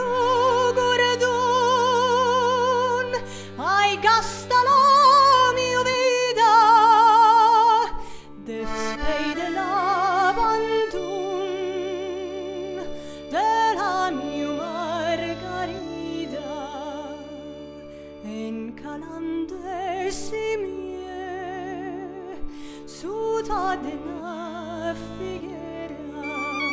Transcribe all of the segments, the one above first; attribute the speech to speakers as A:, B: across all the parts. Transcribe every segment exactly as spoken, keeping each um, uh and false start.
A: gurdun, ai gasta la mia vida, despide l'abandon de la mia margarida, en calandesi mie, suta de na figuera,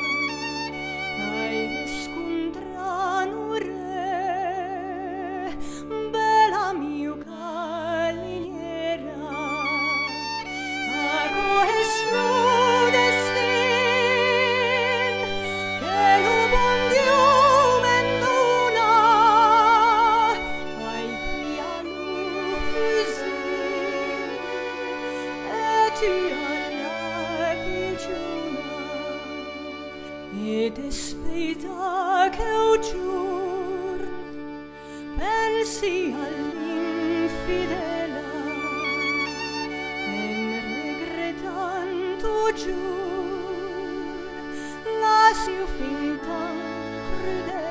A: ai descontrano re, bella mia caliniera, ago es lo destin, che lo bon Dio mendona, ai piano fusil, e tu alla pigiona, e despita che o giorno pensi all'infidela, en regretando giur la sua fin tan crudela.